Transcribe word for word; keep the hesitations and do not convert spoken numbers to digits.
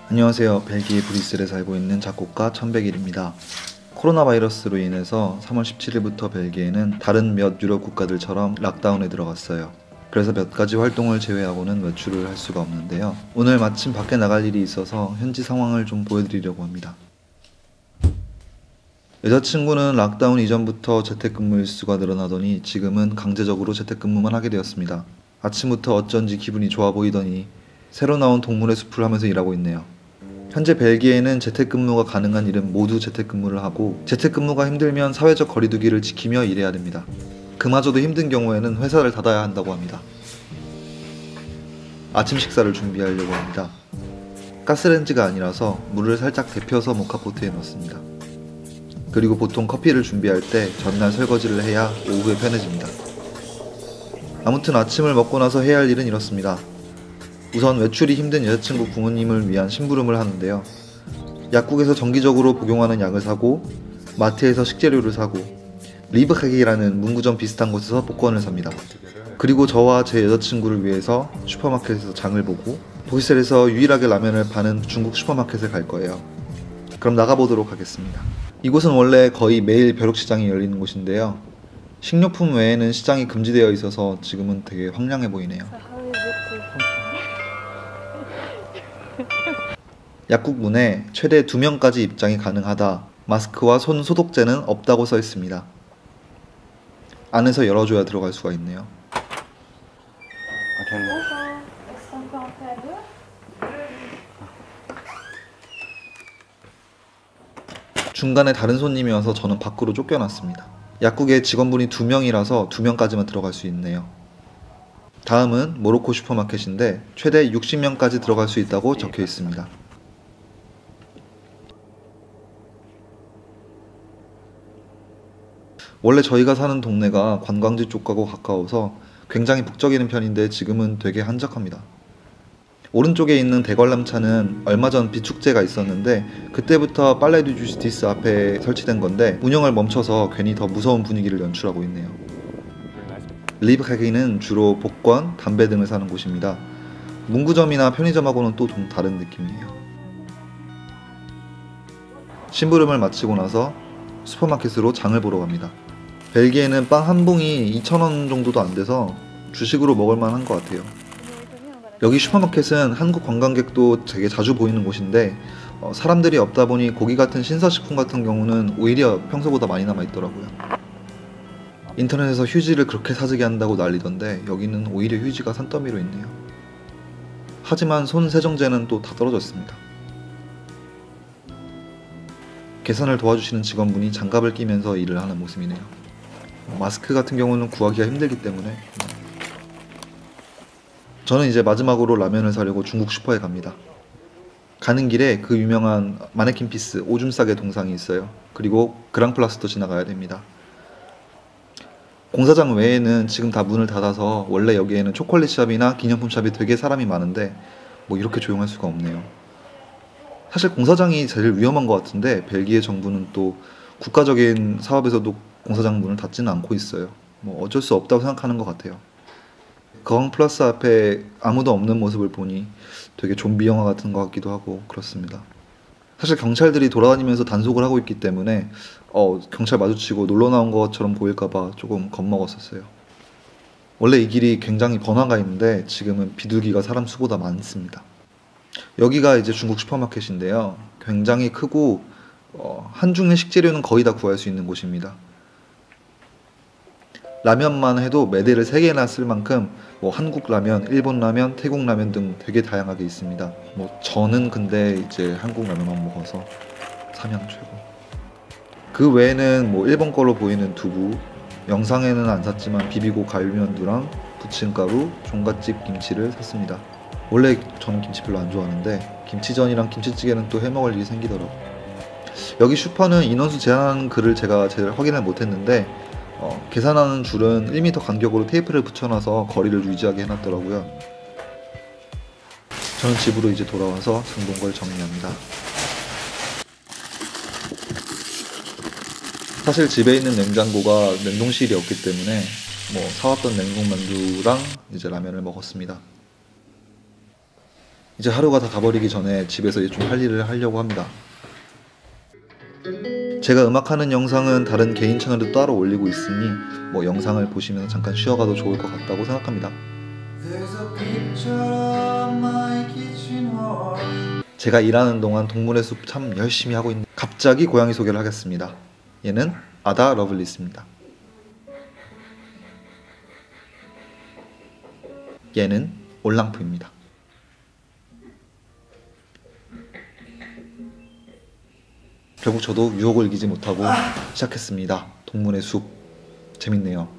안녕하세요. 벨기에 브뤼셀에 살고 있는 작곡가 천백일입니다. 코로나 바이러스로 인해서 삼월 십칠일부터 벨기에는 다른 몇 유럽 국가들처럼 락다운에 들어갔어요. 그래서 몇 가지 활동을 제외하고는 외출을 할 수가 없는데요. 오늘 마침 밖에 나갈 일이 있어서 현지 상황을 좀 보여드리려고 합니다. 여자친구는 락다운 이전부터 재택근무 일수가 늘어나더니 지금은 강제적으로 재택근무만 하게 되었습니다. 아침부터 어쩐지 기분이 좋아 보이더니 새로 나온 동물의 숲을 하면서 일하고 있네요. 현재 벨기에는 재택근무가 가능한 일은 모두 재택근무를 하고, 재택근무가 힘들면 사회적 거리두기를 지키며 일해야 됩니다. 그마저도 힘든 경우에는 회사를 닫아야 한다고 합니다. 아침 식사를 준비하려고 합니다. 가스레인지가 아니라서 물을 살짝 데펴서 모카포트에 넣습니다. 그리고 보통 커피를 준비할 때 전날 설거지를 해야 오후에 편해집니다. 아무튼 아침을 먹고 나서 해야 할 일은 이렇습니다. 우선 외출이 힘든 여자친구 부모님을 위한 심부름을 하는데요. 약국에서 정기적으로 복용하는 약을 사고, 마트에서 식재료를 사고, 리브카기라는 문구점 비슷한 곳에서 복권을 삽니다. 그리고 저와 제 여자친구를 위해서 슈퍼마켓에서 장을 보고, 브뤼셀에서 유일하게 라면을 파는 중국 슈퍼마켓을 갈 거예요. 그럼 나가보도록 하겠습니다. 이곳은 원래 거의 매일 벼룩시장이 열리는 곳인데요. 식료품 외에는 시장이 금지되어 있어서 지금은 되게 황량해 보이네요. 약국 문에 최대 두 명까지 입장이 가능하다, 마스크와 손 소독제는 없다고 써 있습니다. 안에서 열어줘야 들어갈 수가 있네요. 중간에 다른 손님이 와서 저는 밖으로 쫓겨났습니다. 약국에 직원분이 두 명이라서 두 명까지만 들어갈 수 있네요. 다음은 모로코 슈퍼마켓인데 최대 육십 명까지 들어갈 수 있다고 적혀 있습니다. 원래 저희가 사는 동네가 관광지 쪽하고 가까워서 굉장히 북적이는 편인데 지금은 되게 한적합니다. 오른쪽에 있는 대관람차는 얼마 전 비축제가 있었는데 그때부터 팔레 두 주스티스 앞에 설치된 건데 운영을 멈춰서 괜히 더 무서운 분위기를 연출하고 있네요. 리브카기는 주로 복권, 담배 등을 사는 곳입니다. 문구점이나 편의점하고는 또 좀 다른 느낌이에요. 심부름을 마치고 나서 슈퍼마켓으로 장을 보러 갑니다. 벨기에는 빵 한 봉이 이천 원 정도도 안 돼서 주식으로 먹을 만한 것 같아요. 여기 슈퍼마켓은 한국 관광객도 되게 자주 보이는 곳인데 어, 사람들이 없다 보니 고기 같은 신서식품 같은 경우는 오히려 평소보다 많이 남아있더라고요. 인터넷에서 휴지를 그렇게 사재기 한다고 난리던데 여기는 오히려 휴지가 산더미로 있네요. 하지만 손 세정제는 또 다 떨어졌습니다. 계산을 도와주시는 직원분이 장갑을 끼면서 일을 하는 모습이네요. 마스크 같은 경우는 구하기가 힘들기 때문에. 저는 이제 마지막으로 라면을 사려고 중국 슈퍼에 갑니다. 가는 길에 그 유명한 마네킹 피스 오줌 싸개 동상이 있어요. 그리고 그랑플라스도 지나가야 됩니다. 공사장 외에는 지금 다 문을 닫아서 원래 여기에는 초콜릿 샵이나 기념품 샵이 되게 사람이 많은데 뭐 이렇게 조용할 수가 없네요. 사실 공사장이 제일 위험한 것 같은데 벨기에 정부는 또 국가적인 사업에서도 공사장 문을 닫지는 않고 있어요. 뭐 어쩔 수 없다고 생각하는 것 같아요. 그랑플라스 앞에 아무도 없는 모습을 보니 되게 좀비 영화 같은 것 같기도 하고 그렇습니다. 사실 경찰들이 돌아다니면서 단속을 하고 있기 때문에 어, 경찰 마주치고 놀러 나온 것처럼 보일까봐 조금 겁먹었었어요. 원래 이 길이 굉장히 번화가 있는데 지금은 비둘기가 사람 수보다 많습니다. 여기가 이제 중국 슈퍼마켓인데요. 굉장히 크고 어, 한중의 식재료는 거의 다 구할 수 있는 곳입니다. 라면만 해도 매대를 세 개나 쓸 만큼 뭐 한국 라면, 일본 라면, 태국 라면 등 되게 다양하게 있습니다. 뭐 저는 근데 이제 한국 라면만 먹어서 삼양 최고. 그 외에는 뭐 일본 걸로 보이는 두부, 영상에는 안 샀지만 비비고 갈면두랑 부침가루, 종갓집 김치를 샀습니다. 원래 저는 김치 별로 안 좋아하는데 김치전이랑 김치찌개는 또 해먹을 일이 생기더라고요. 여기 슈퍼는 인원수 제한하는 글을 제가 제대로 확인을 못했는데 어, 계산하는 줄은 일 미터 간격으로 테이프를 붙여놔서 거리를 유지하게 해놨더라고요. 저는 집으로 이제 돌아와서 장본 걸 정리합니다. 사실 집에 있는 냉장고가 냉동실이 없기 때문에 뭐 사왔던 냉동만두랑 이제 라면을 먹었습니다. 이제 하루가 다 가버리기 전에 집에서 좀 할 일을 하려고 합니다. 제가 음악하는 영상은 다른 개인 채널에 따로 올리고 있으니 뭐 영상을 보시면 잠깐 쉬어가도 좋을 것 같다고 생각합니다. 제가 일하는 동안 동물의 숲 참 열심히 하고 있는 갑자기 고양이 소개를 하겠습니다. 얘는 아다 러블리스입니다. 얘는 올랑프입니다. 결국 저도 유혹을 이기지 못하고 시작했습니다. 동물의 숲 재밌네요.